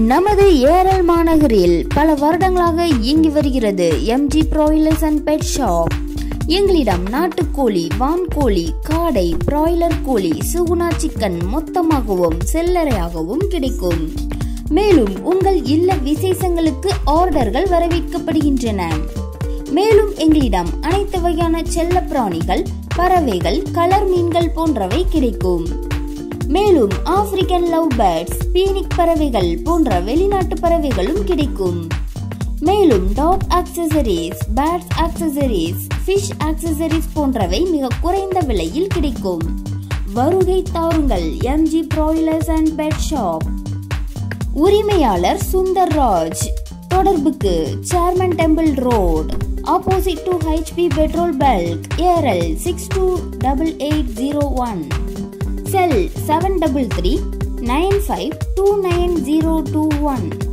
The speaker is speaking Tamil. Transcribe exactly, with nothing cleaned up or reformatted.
நமது ஏரல் மாநகரில் பல வருடங்களாக இயங்கி வருகிறது M G Broilers and Pet Shop. எங்களிடம் நாட்டுக்கோழி, வான்கோழி, காடை, பிராய்லர் கோழி, சுகுணா சிக்கன் மொத்தமாகவும் செல்லறையாகவும் கிடைக்கும். மேலும் உங்கள் இல்ல விசேஷங்களுக்கு ஆர்டர்கள் வரவேற்கப்படுகின்றன. மேலும் எங்களிடம் அனைத்து வகையான செல்ல பிராணிகள், பறவைகள், கலர் மீன்கள் போன்றவை கிடைக்கும். மேலும் ஆப்பிரிக்கன் லவ் பேர்ட்ஸ், பீனிக் பறவைகள் போன்ற வெளிநாட்டு பறவைகளும் கிடைக்கும். மேலும் dog accessories, birds accessories, fish accessories போன்றவை மிக குறைந்த விலையில் கிடைக்கும். வருகை தாருங்கள் M G Broilers and Pet Shop. உரிமையாளர் சுந்தர் ராஜ். தொடர்புக்கு chairman temple road, opposite to H P petrol bunk, Eral six two eight eight zero one. Cell seven three three nine five two nine zero two one.